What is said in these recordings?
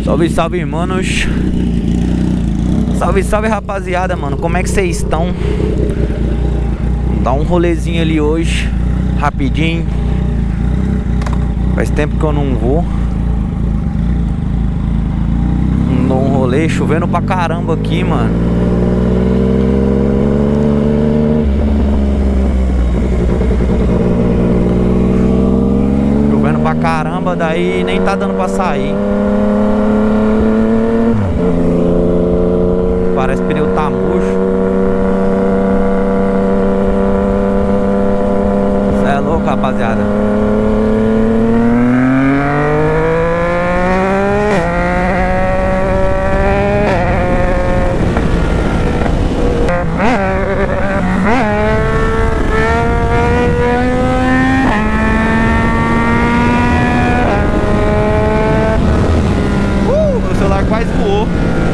Salve, salve, manos. Salve, salve, rapaziada, mano. Como é que vocês estão? Vou dar um rolezinho ali hoje, rapidinho. Faz tempo que eu não vou. Dou um rolê, chovendo pra caramba aqui, mano. Chovendo pra caramba, daí nem tá dando pra sair. Parece que o pneu tá murcho. Cê é louco, rapaziada. Meu celular quase voou.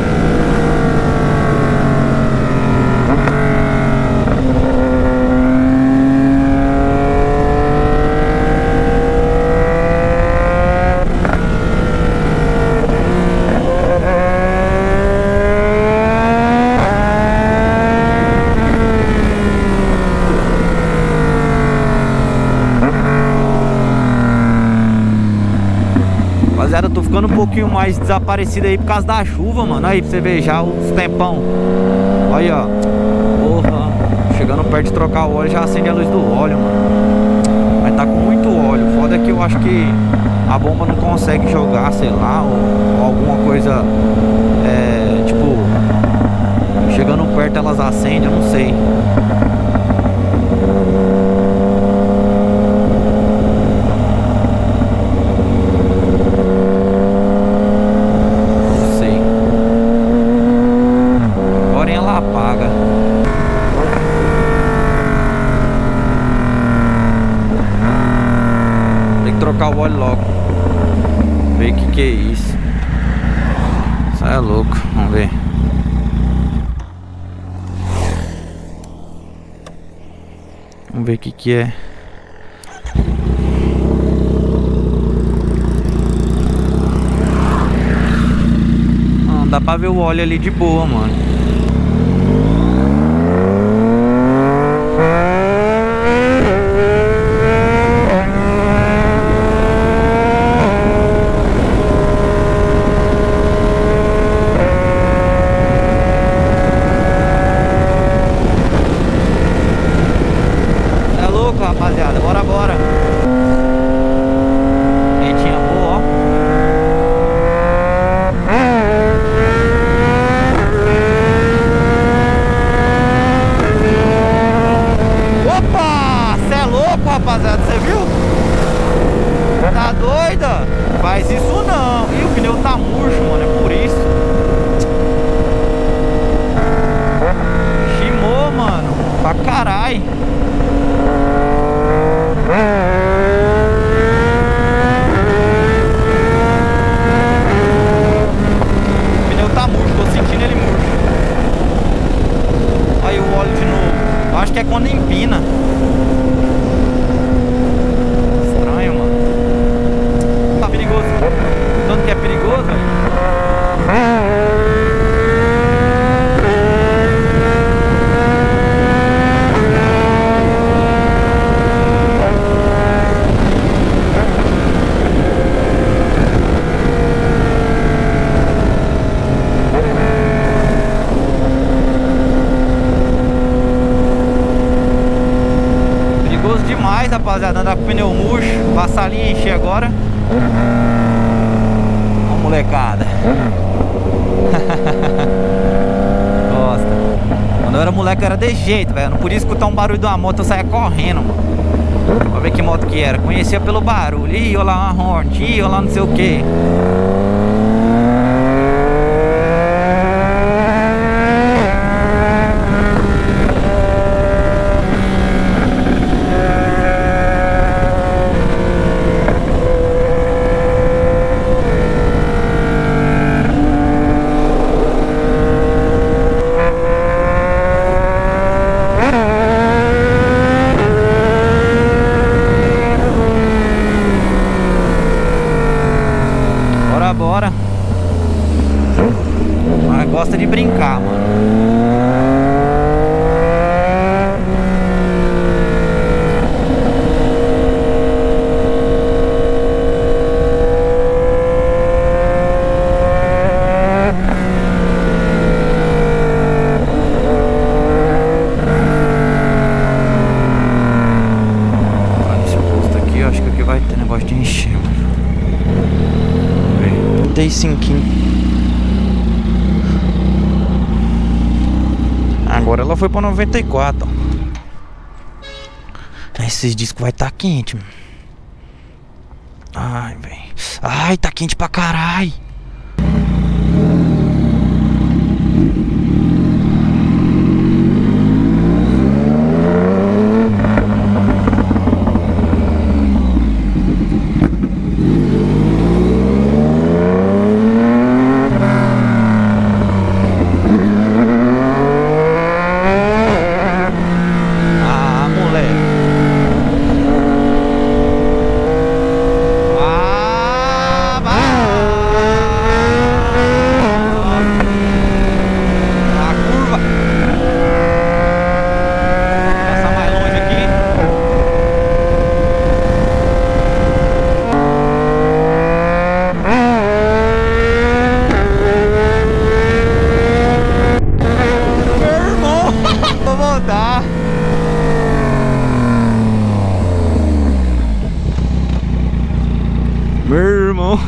Rapaziada, eu tô ficando um pouquinho mais desaparecido aí por causa da chuva, mano. Aí pra você ver já os tempão. Olha, ó. Porra. Chegando perto de trocar o óleo, já acende a luz do óleo, mano. Mas tá com muito óleo. Foda é que eu acho que a bomba não consegue jogar, sei lá, ou alguma coisa. Tipo, chegando perto elas acendem, eu não sei. Trocar o óleo logo. Ver que é isso. Isso é louco. Vamos ver. Vamos ver o que é. Não, dá pra ver o óleo ali de boa, mano. Rapaziada, bora. Rentinha boa, ó. Opa! Cê é louco, rapaziada, você viu? Tá doida? Faz isso não. Ih, o pneu tá murcho, mano, é por isso. Chimou, mano, pra caralho. O pneu tá murcho, tô sentindo ele murcho. Aí o óleo de novo. Eu acho que é quando empina. Estranho, mano. Tá perigoso. Tanto que é perigoso, velho. Demais, rapaziada, andar com pneu murcho. Passar ali e encher agora. Ó, molecada. Gosta. Quando eu era moleque eu era desse jeito, velho. Não podia escutar um barulho de uma moto, eu saía correndo, mano. Pra ver que moto que era. Conhecia pelo barulho. Ih, olha lá uma Hornet. Ih, olha lá não sei o que. Mas gosta de brincar, mano. Acho que aqui vai ter negócio de encher, mano. 35. Agora ela foi pra 94. Esses discos vai tá quente, mano. Ai, velho. Ai, tá quente pra caralho. Meu irmão.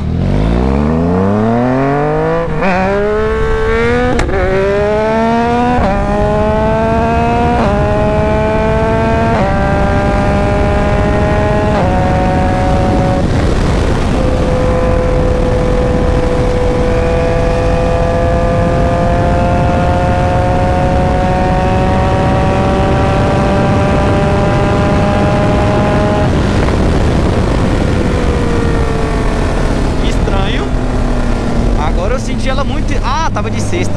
Agora eu senti ela muito... Ah, tava de sexta.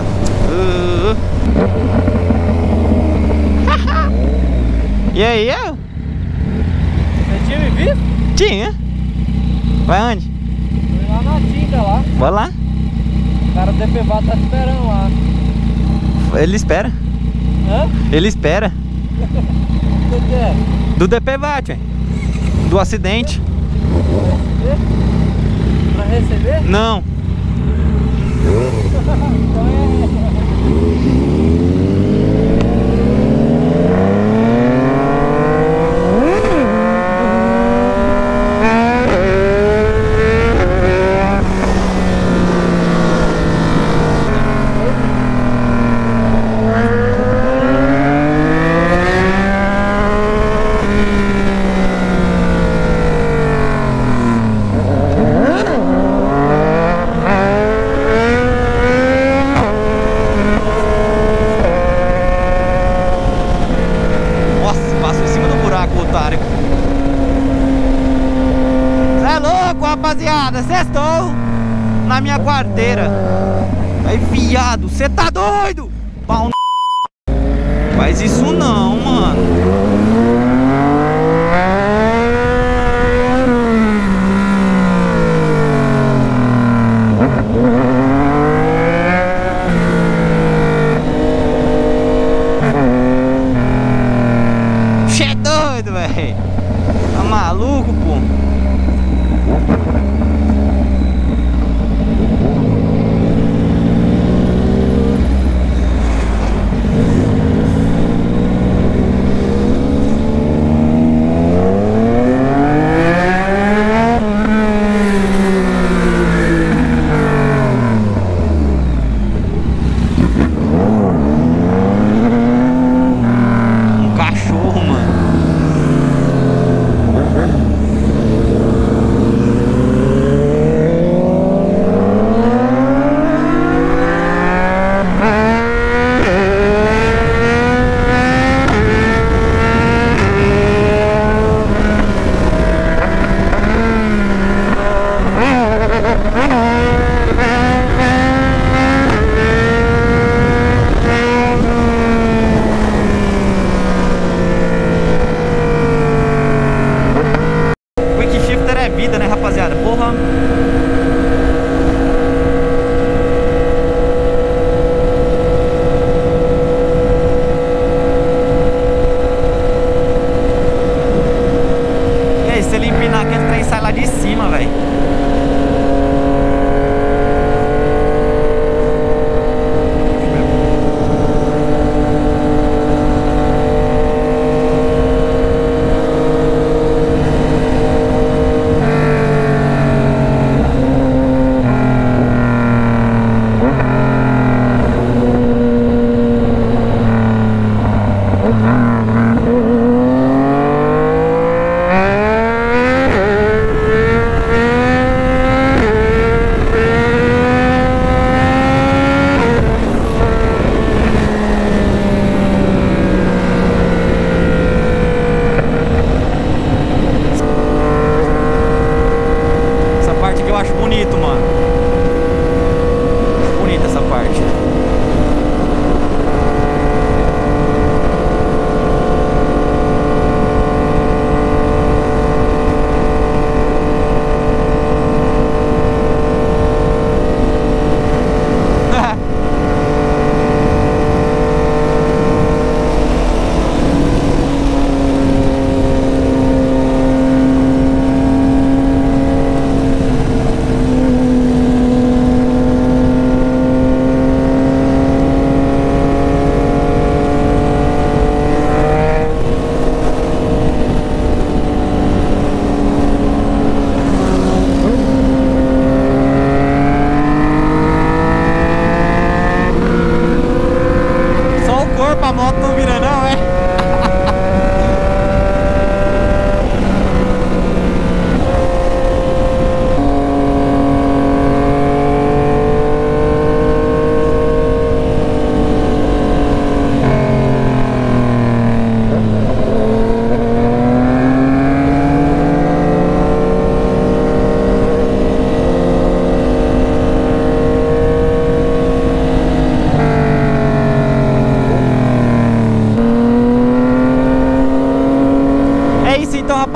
E aí, eu? Você tinha me visto? Tinha. Vai onde? Fui lá na tinta lá. Vai lá. O cara do DPVAT tá esperando lá. Ele espera. Hã? Ele espera. O que é? Do DPVAT, velho. Do acidente. Pra receber? Não. Cê é louco, rapaziada. Sextou na minha quarteira. Aí, fiado, cê tá doido? Pau no... Faz isso não, mano. Cê é doido, velho. Tá maluco, pô?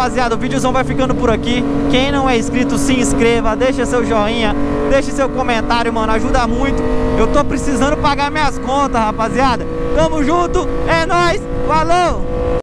rapaziada, o videozão vai ficando por aqui. Quem não é inscrito, se inscreva, deixa seu joinha, deixa seu comentário, mano, ajuda muito. Eu tô precisando pagar minhas contas, rapaziada. Tamo junto, é nóis, falou!